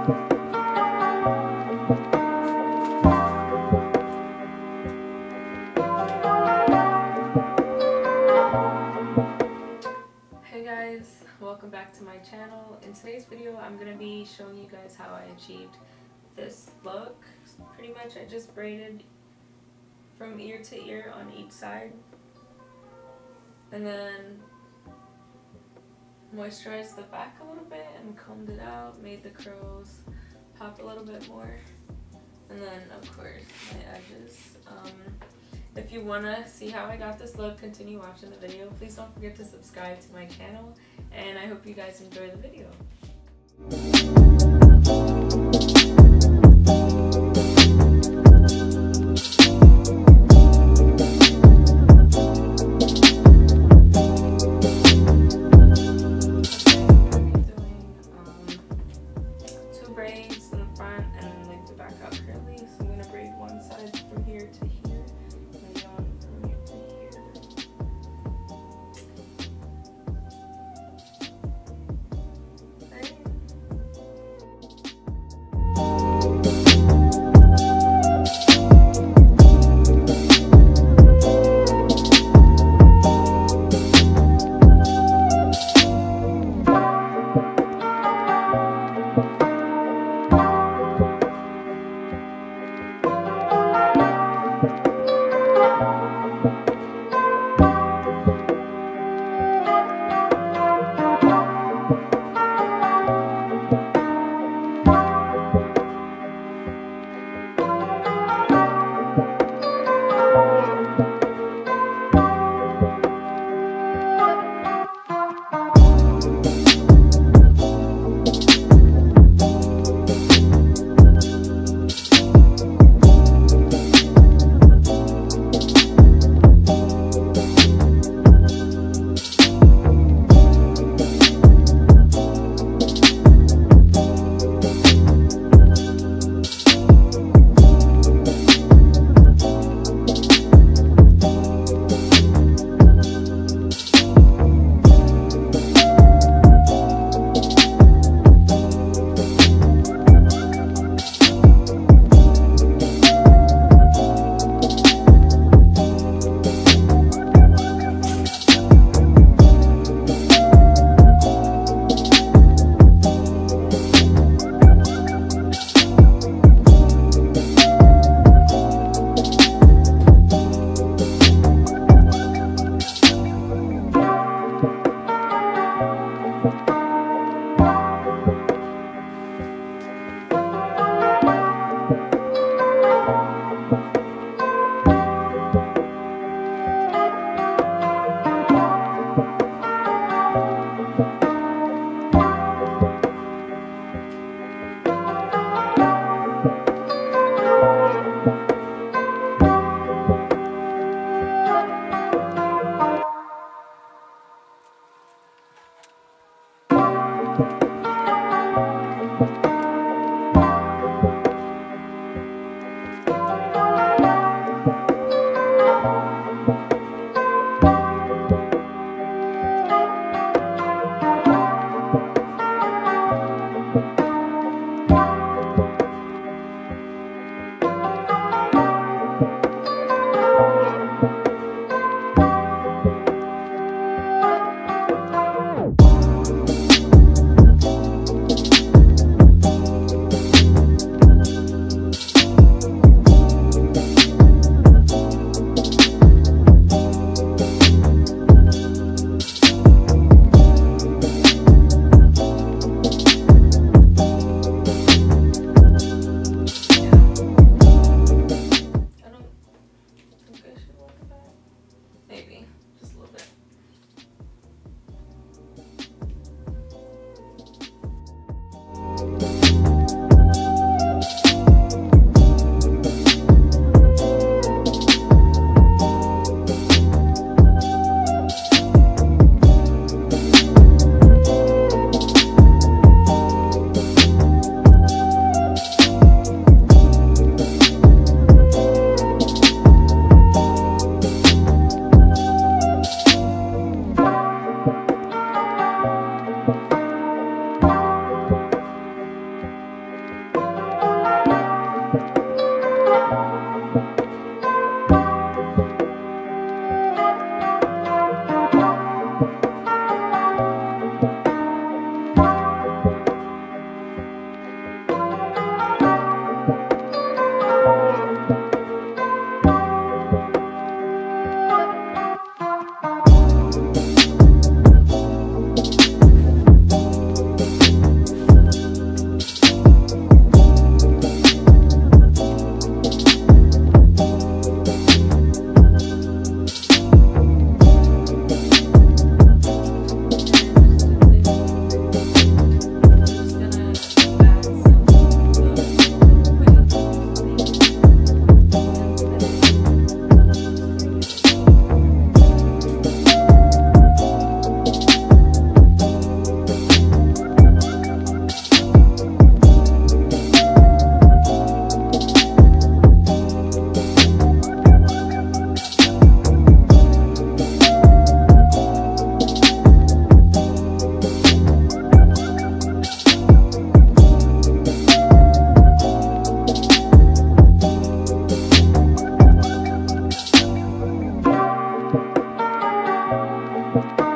Welcome back to my channel. In today's video I'm going to be showing you guys how I achieved this look. Pretty much I just braided from ear to ear on each side and then moisturized the back a little bit and combed it out, made the curls pop a little bit more, and then of course my edges. If you want to see how I got this look, continue watching the video. Please don't forget to subscribe to my channel, and I hope you guys enjoy the video. Two braids in the front and then like the back out curly. So I'm going to braid one side from here to here. bye.